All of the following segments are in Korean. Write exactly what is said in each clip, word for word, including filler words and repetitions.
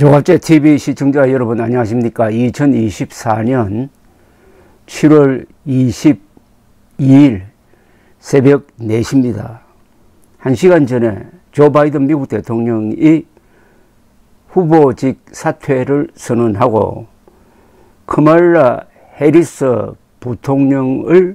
조갑제티비 시청자 여러분 안녕하십니까. 이천이십사 년 칠월 이십이일 새벽 네 시입니다. 한 시간 전에 조 바이든 미국 대통령이 후보직 사퇴를 선언하고 카말라 해리스 부통령을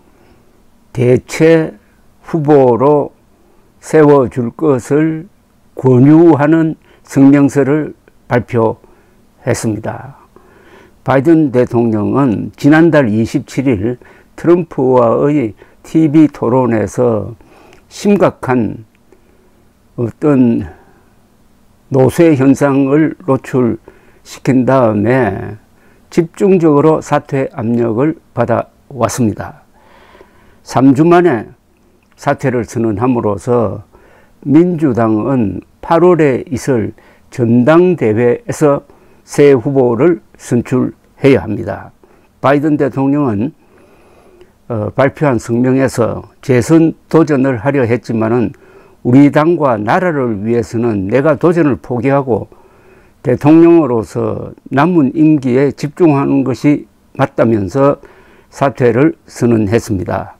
대체 후보로 세워줄 것을 권유하는 성명서를 발표했습니다. 바이든 대통령은 지난달 이십칠일 트럼프와의 티비 토론에서 심각한 어떤 노쇠 현상을 노출시킨 다음에 집중적으로 사퇴 압력을 받아왔습니다. 삼 주 만에 사퇴를 선언함으로써 민주당은 팔월에 있을 전당대회에서 새 후보를 선출해야 합니다. 바이든 대통령은 어, 발표한 성명에서 재선 도전을 하려 했지만은 우리 당과 나라를 위해서는 내가 도전을 포기하고 대통령으로서 남은 임기에 집중하는 것이 맞다면서 사퇴를 선언했습니다.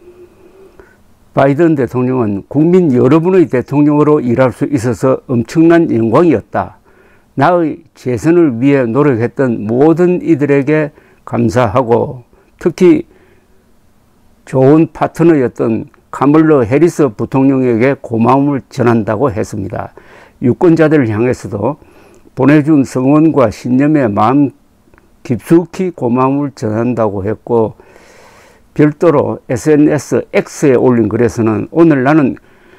바이든 대통령은 국민 여러분의 대통령으로 일할 수 있어서 엄청난 영광이었다. 나의 재선을 위해 노력했던 모든 이들에게 감사하고 특히 좋은 파트너였던 카멀라 해리스 부통령에게 고마움을 전한다고 했습니다. 유권자들을 향해서도 보내준 성원과 신념에 마음 깊숙이 고마움을 전한다고 했고, 별도로 에스엔에스 X에 올린 글에서는 오늘 나는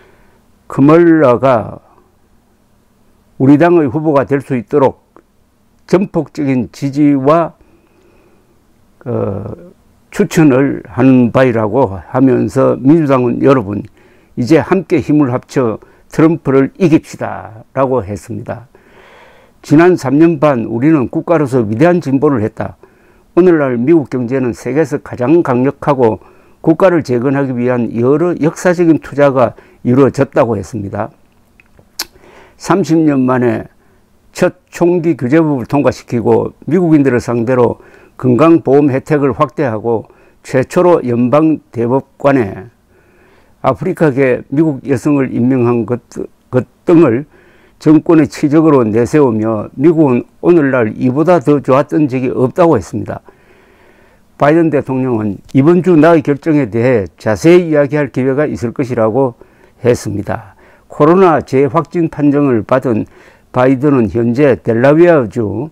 카멀라가 우리 당의 후보가 될 수 있도록 전폭적인 지지와 어, 추천을 하는 바이라고 하면서 민주당은 여러분 이제 함께 힘을 합쳐 트럼프를 이깁시다 라고 했습니다. 지난 삼 년 반 우리는 국가로서 위대한 진보를 했다. 오늘날 미국 경제는 세계에서 가장 강력하고 국가를 재건하기 위한 여러 역사적인 투자가 이루어졌다고 했습니다. 삼십 년 만에 첫 총기 규제법을 통과시키고 미국인들을 상대로 건강보험 혜택을 확대하고 최초로 연방대법관에 아프리카계 미국 여성을 임명한 것, 것 등을 정권의 치적으로 내세우며 미국은 오늘날 이보다 더 좋았던 적이 없다고 했습니다. 바이든 대통령은 이번 주 나의 결정에 대해 자세히 이야기할 기회가 있을 것이라고 했습니다. 코로나 재확진 판정을 받은 바이든은 현재 델라웨어주의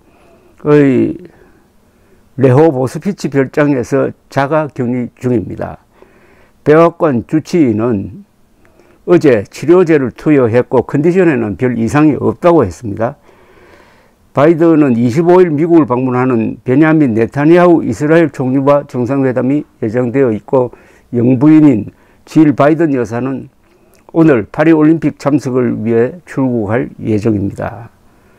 레호보스피치 별장에서 자가 격리 중입니다. 백악관 주치의는 어제 치료제를 투여했고 컨디션에는 별 이상이 없다고 했습니다. 바이든은 이십오일 미국을 방문하는 베냐민 네타냐후 이스라엘 총리와 정상회담이 예정되어 있고 영부인인 질 바이든 여사는 오늘 파리올림픽 참석을 위해 출국할 예정입니다.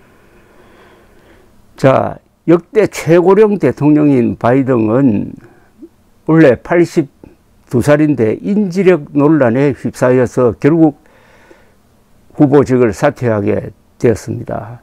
자, 역대 최고령 대통령인 바이든은 원래 팔십두 살인데 인지력 논란에 휩싸여서 결국 후보직을 사퇴하게 되었습니다.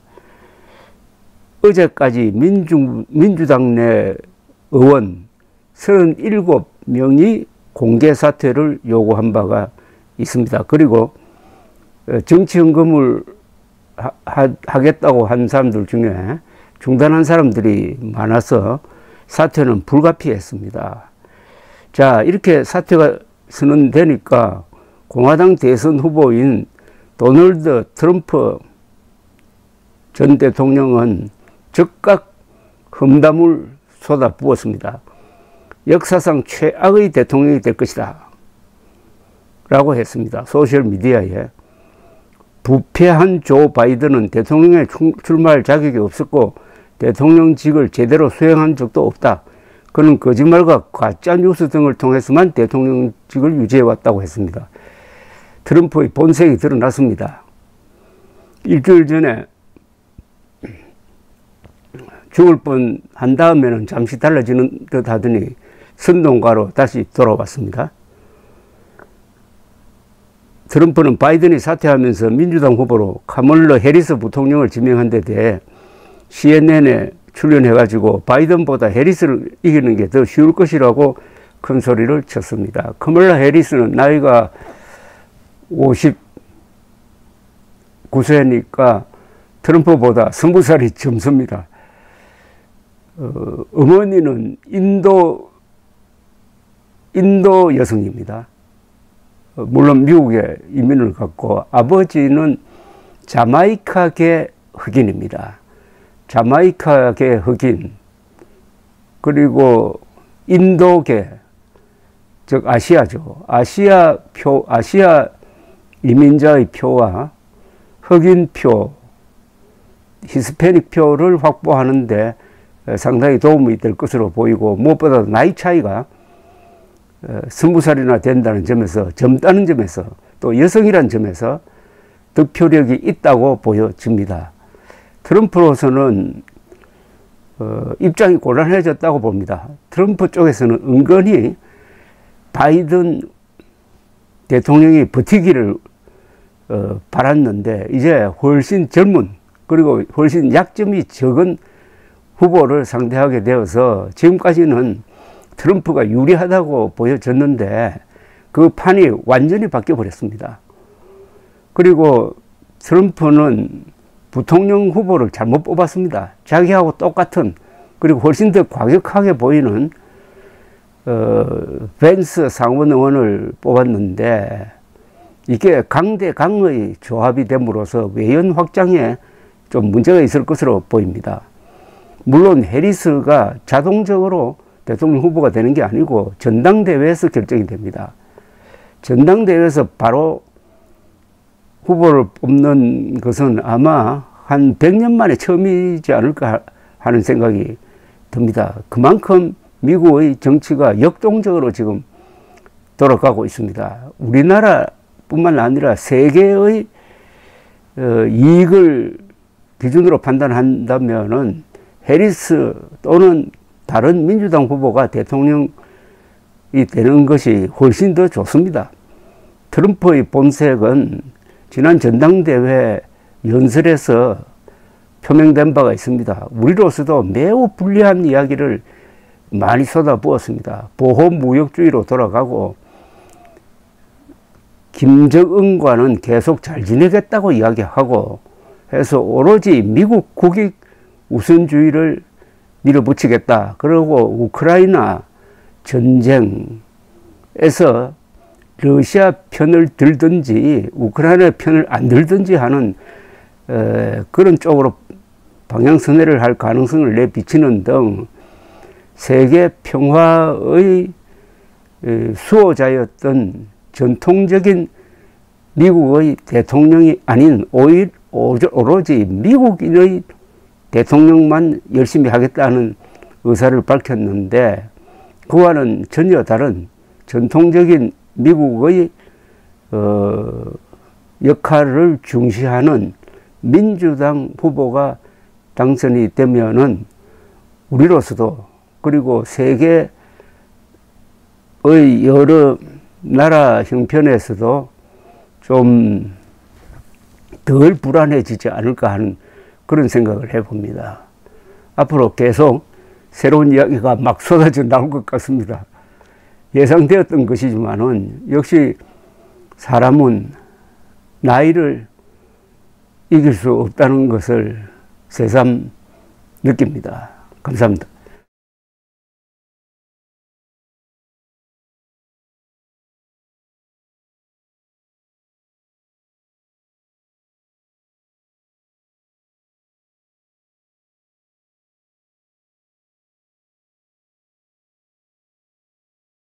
어제까지 민주, 민주당 내 의원 서른일곱 명이 공개 사퇴를 요구한 바가 있습니다. 그리고 정치헌금을 하, 하, 하겠다고 한 사람들 중에 중단한 사람들이 많아서 사퇴는 불가피했습니다. 자, 이렇게 사퇴가 선언되니까 공화당 대선 후보인 도널드 트럼프 전 대통령은 즉각 험담을 쏟아부었습니다. 역사상 최악의 대통령이 될 것이다 라고 했습니다. 소셜미디어에 부패한 조 바이든은 대통령에 출마할 자격이 없었고 대통령직을 제대로 수행한 적도 없다. 그는 거짓말과 가짜 뉴스 등을 통해서만 대통령직을 유지해왔다고 했습니다. 트럼프의 본색이 드러났습니다. 일주일 전에 죽을 뻔 한 다음에는 잠시 달라지는 듯 하더니 선동가로 다시 돌아왔습니다. 트럼프는 바이든이 사퇴하면서 민주당 후보로 카멀라 해리스 부통령을 지명한 데 대해 씨엔엔에 출연해가지고 바이든보다 해리스를 이기는 게 더 쉬울 것이라고 큰 소리를 쳤습니다. 카멀라 해리스는 나이가 오십구 세니까 트럼프보다 스무 살이 젊습니다. 어, 어머니는 인도, 인도 여성입니다. 어, 물론 미국에 이민을 갔고, 아버지는 자마이카계 흑인입니다. 자마이카계 흑인, 그리고 인도계, 즉 아시아죠. 아시아 표, 아시아 이민자의 표와 흑인 표, 히스패닉 표를 확보하는데 상당히 도움이 될 것으로 보이고, 무엇보다 나이 차이가 스무 살이나 된다는 점에서, 젊다는 점에서, 또 여성이라는 점에서 득표력이 있다고 보여집니다. 트럼프로서는 어, 입장이 곤란해졌다고 봅니다. 트럼프 쪽에서는 은근히 바이든 대통령이 버티기를 어, 바랐는데, 이제 훨씬 젊은, 그리고 훨씬 약점이 적은 후보를 상대하게 되어서 지금까지는 트럼프가 유리하다고 보여졌는데 그 판이 완전히 바뀌어 버렸습니다. 그리고 트럼프는 부통령 후보를 잘못 뽑았습니다. 자기하고 똑같은, 그리고 훨씬 더 과격하게 보이는 어, 벤스 상원 의원을 뽑았는데, 이게 강대강의 조합이 됨으로써 외연 확장에 좀 문제가 있을 것으로 보입니다. 물론 해리스가 자동적으로 대통령 후보가 되는 게 아니고 전당대회에서 결정이 됩니다. 전당대회에서 바로 후보를 뽑는 것은 아마 한 백 년 만에 처음이지 않을까 하는 생각이 듭니다. 그만큼 미국의 정치가 역동적으로 지금 돌아가고 있습니다. 우리나라뿐만 아니라 세계의 어, 이익을 기준으로 판단한다면은 해리스 또는 다른 민주당 후보가 대통령이 되는 것이 훨씬 더 좋습니다. 트럼프의 본색은 지난 전당대회 연설에서 표명된 바가 있습니다. 우리로서도 매우 불리한 이야기를 많이 쏟아부었습니다. 보호무역주의로 돌아가고 김정은과는 계속 잘 지내겠다고 이야기하고 해서 오로지 미국 국익 우선주의를 밀어붙이겠다. 그리고 우크라이나 전쟁에서 러시아 편을 들든지 우크라이나 편을 안 들든지 하는 에, 그런 쪽으로 방향선회를 할 가능성을 내비치는 등 세계 평화의 에, 수호자였던 전통적인 미국의 대통령이 아닌 오히려 오로지 미국인의 대통령만 열심히 하겠다는 의사를 밝혔는데, 그와는 전혀 다른 전통적인 미국의 어, 역할을 중시하는 민주당 후보가 당선이 되면은 우리로서도, 그리고 세계의 여러 나라 형편에서도 좀 덜 불안해지지 않을까 하는 그런 생각을 해봅니다. 앞으로 계속 새로운 이야기가 막 쏟아져 나올 것 같습니다. 예상되었던 것이지만은 역시 사람은 나이를 이길 수 없다는 것을 새삼 느낍니다. 감사합니다.